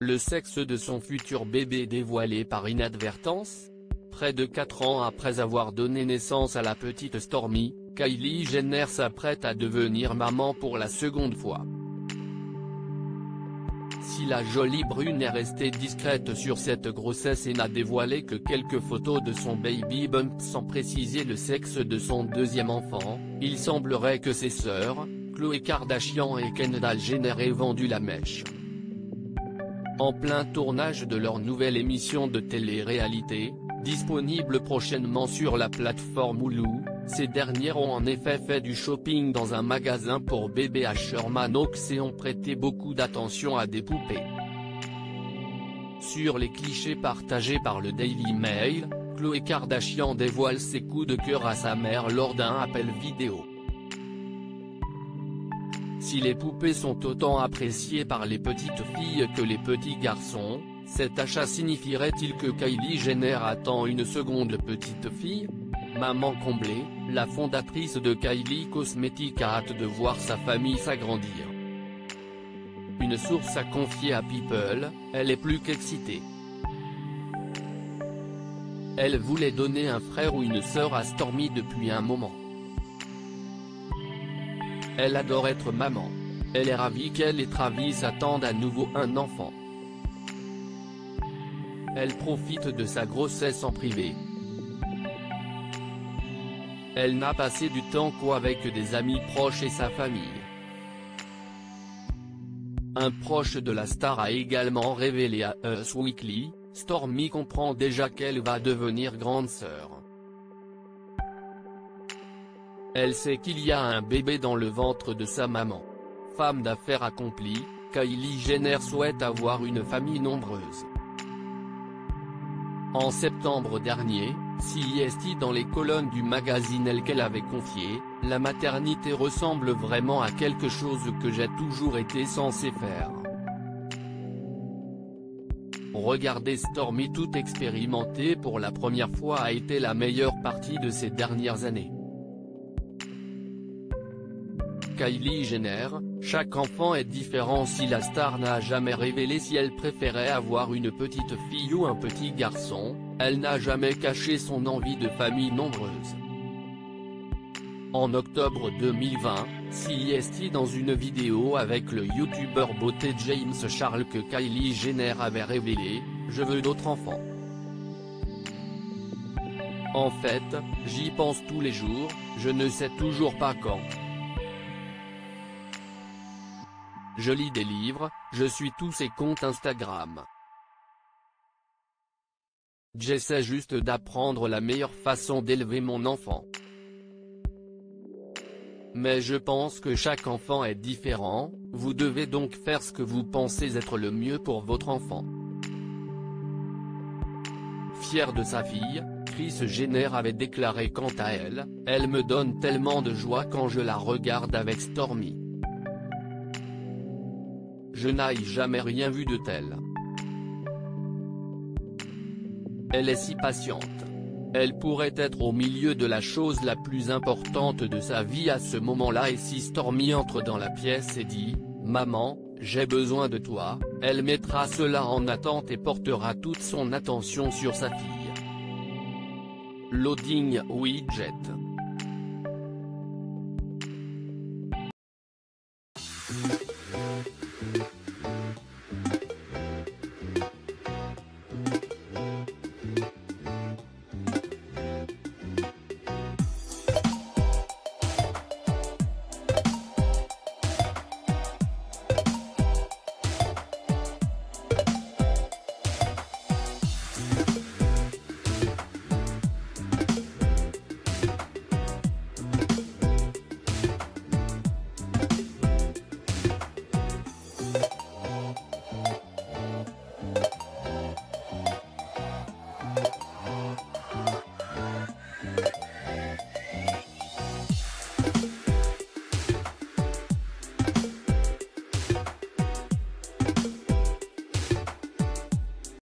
Le sexe de son futur bébé dévoilé par inadvertance. Près de 4 ans après avoir donné naissance à la petite Stormi, Kylie Jenner s'apprête à devenir maman pour la seconde fois. Si la jolie brune est restée discrète sur cette grossesse et n'a dévoilé que quelques photos de son baby bump sans préciser le sexe de son deuxième enfant, il semblerait que ses sœurs, Khloé Kardashian et Kendall Jenner aient vendu la mèche. En plein tournage de leur nouvelle émission de télé-réalité, disponible prochainement sur la plateforme Hulu, ces dernières ont en effet fait du shopping dans un magasin pour bébés à Sherman Oaks et ont prêté beaucoup d'attention à des poupées. Sur les clichés partagés par le Daily Mail, Khloé Kardashian dévoile ses coups de cœur à sa mère lors d'un appel vidéo. Si les poupées sont autant appréciées par les petites filles que les petits garçons, cet achat signifierait-il que Kylie Jenner attend une seconde petite fille? Maman comblée, la fondatrice de Kylie Cosmetics a hâte de voir sa famille s'agrandir. Une source a confié à People, elle est plus qu'excitée. Elle voulait donner un frère ou une sœur à Stormi depuis un moment. Elle adore être maman. Elle est ravie qu'elle et Travis attendent à nouveau un enfant. Elle profite de sa grossesse en privé. Elle n'a passé du temps qu'avec des amis proches et sa famille. Un proche de la star a également révélé à Us Weekly, Stormi comprend déjà qu'elle va devenir grande sœur. Elle sait qu'il y a un bébé dans le ventre de sa maman. Femme d'affaires accomplie, Kylie Jenner souhaite avoir une famille nombreuse. En septembre dernier, CEST dans les colonnes du magazine Elle qu'elle avait confié, la maternité ressemble vraiment à quelque chose que j'ai toujours été censée faire. Regardez Stormi tout expérimenter pour la première fois a été la meilleure partie de ces dernières années. Kylie Jenner, chaque enfant est différent. Si la star n'a jamais révélé si elle préférait avoir une petite fille ou un petit garçon, elle n'a jamais caché son envie de famille nombreuse. En octobre 2020, CEST dans une vidéo avec le youtubeur beauté James Charles que Kylie Jenner avait révélé « Je veux d'autres enfants. En fait, j'y pense tous les jours, je ne sais toujours pas quand. Je lis des livres, je suis tous ces comptes Instagram. J'essaie juste d'apprendre la meilleure façon d'élever mon enfant. Mais je pense que chaque enfant est différent, vous devez donc faire ce que vous pensez être le mieux pour votre enfant. » Fière de sa fille, Kris Jenner avait déclaré quant à elle, « Elle me donne tellement de joie quand je la regarde avec Stormi. Je n'ai jamais rien vu de tel. Elle est si patiente. Elle pourrait être au milieu de la chose la plus importante de sa vie à ce moment-là et si Stormi entre dans la pièce et dit « Maman, j'ai besoin de toi », elle mettra cela en attente et portera toute son attention sur sa fille. Loading widget.